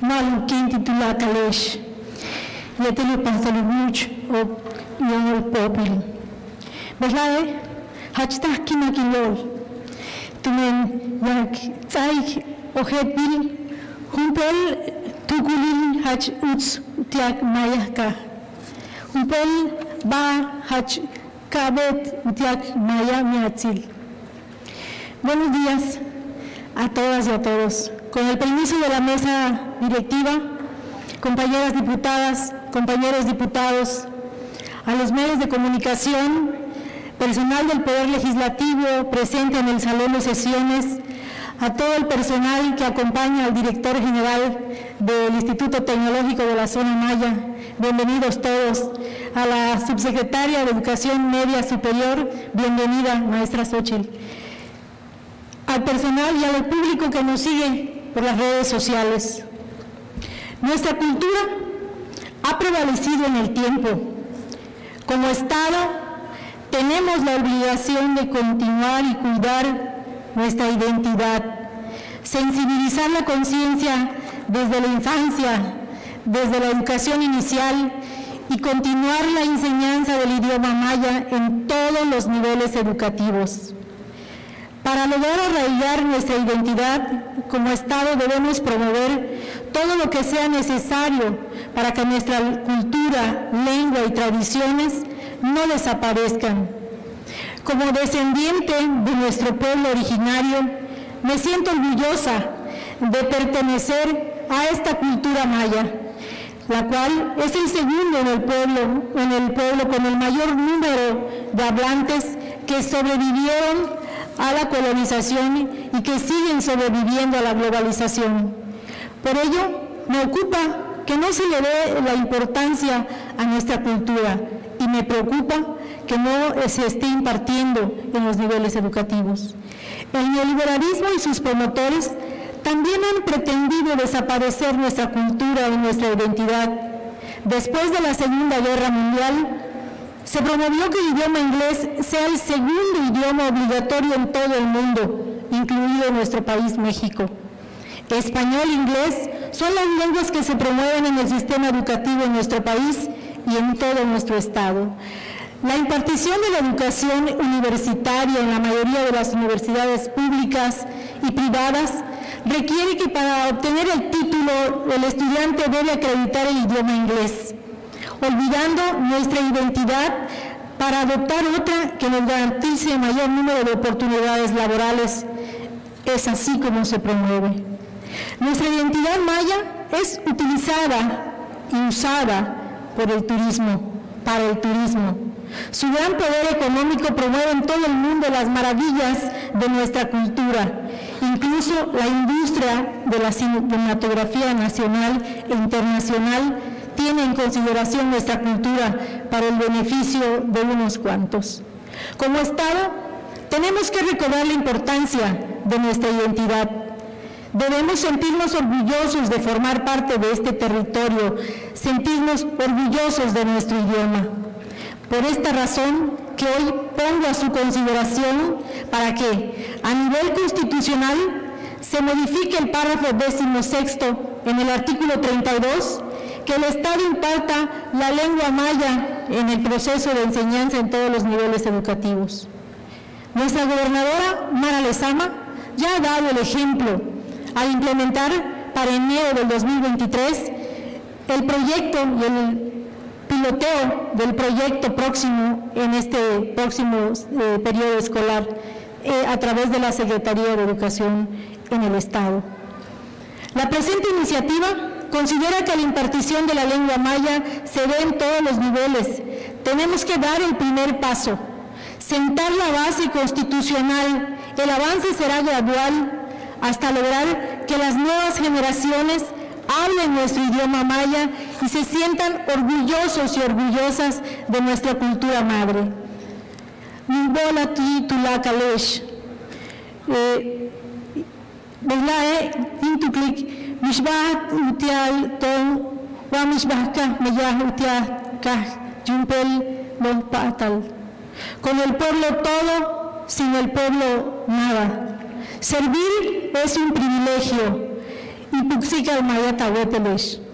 Malu quinti tula kalesh. Ya te lo pasalo mucho o yo el popil. ¿Verdad? Hachta kina kilol. Tumen yak tsaik ojetil humpel tukulil hach uts tiak mayaka. Humpel ba hach kabet utiak maya miatzil. Buenos días a todas y a todos. Con el permiso de la mesa directiva, compañeras diputadas, compañeros diputados, a los medios de comunicación, personal del Poder Legislativo presente en el Salón de Sesiones, a todo el personal que acompaña al director general del Instituto Tecnológico de la Zona Maya, bienvenidos todos, a la subsecretaria de Educación Media Superior, bienvenida, maestra Xochitl, al personal y al público que nos sigue por las redes sociales. Nuestra cultura ha prevalecido en el tiempo. Como Estado, tenemos la obligación de continuar y cuidar nuestra identidad, sensibilizar la conciencia desde la infancia, desde la educación inicial y continuar la enseñanza del idioma maya en todos los niveles educativos. Para lograr arraigar nuestra identidad, como Estado debemos promover todo lo que sea necesario para que nuestra cultura, lengua y tradiciones no desaparezcan. Como descendiente de nuestro pueblo originario, me siento orgullosa de pertenecer a esta cultura maya, la cual es el segundo en el pueblo con el mayor número de hablantes que sobrevivieron a la colonización y que siguen sobreviviendo a la globalización. Por ello, me ocupa que no se le dé la importancia a nuestra cultura y me preocupa que no se esté impartiendo en los niveles educativos. El neoliberalismo y sus promotores también han pretendido desaparecer nuestra cultura y nuestra identidad. Después de la Segunda Guerra Mundial, se promovió que el idioma inglés sea el segundo idioma obligatorio en todo el mundo, incluido en nuestro país, México. Español e inglés son las lenguas que se promueven en el sistema educativo en nuestro país y en todo nuestro estado. La impartición de la educación universitaria en la mayoría de las universidades públicas y privadas requiere que para obtener el título el estudiante debe acreditar el idioma inglés, olvidando nuestra identidad para adoptar otra que nos garantice mayor número de oportunidades laborales. Es así como se promueve. Nuestra identidad maya es utilizada y usada por el turismo, para el turismo. Su gran poder económico promueve en todo el mundo las maravillas de nuestra cultura. Incluso la industria de la cinematografía nacional e internacional tiene en consideración nuestra cultura para el beneficio de unos cuantos. Como Estado, tenemos que recordar la importancia de nuestra identidad. Debemos sentirnos orgullosos de formar parte de este territorio, sentirnos orgullosos de nuestro idioma. Por esta razón que hoy pongo a su consideración para que, a nivel constitucional, se modifique el párrafo 16º en el artículo 32, que el Estado imparta la lengua maya en el proceso de enseñanza en todos los niveles educativos. Nuestra gobernadora, Mara Lezama, ya ha dado el ejemplo al implementar para enero del 2023 el proyecto y el piloteo del proyecto próximo en este próximo periodo escolar a través de la Secretaría de Educación en el Estado. La presente iniciativa considera que la impartición de la lengua maya se dé en todos los niveles. Tenemos que dar el primer paso, sentar la base constitucional. El avance será gradual hasta lograr que las nuevas generaciones hablen nuestro idioma maya y se sientan orgullosos y orgullosas de nuestra cultura madre. Nibola tula kalesh. Intuklik mishbah utial ton wa mishbahka meyah utiah kah jumpel patal. Con el pueblo todo, sin el pueblo nada. Servir es un privilegio y puxica el maya tawetelish.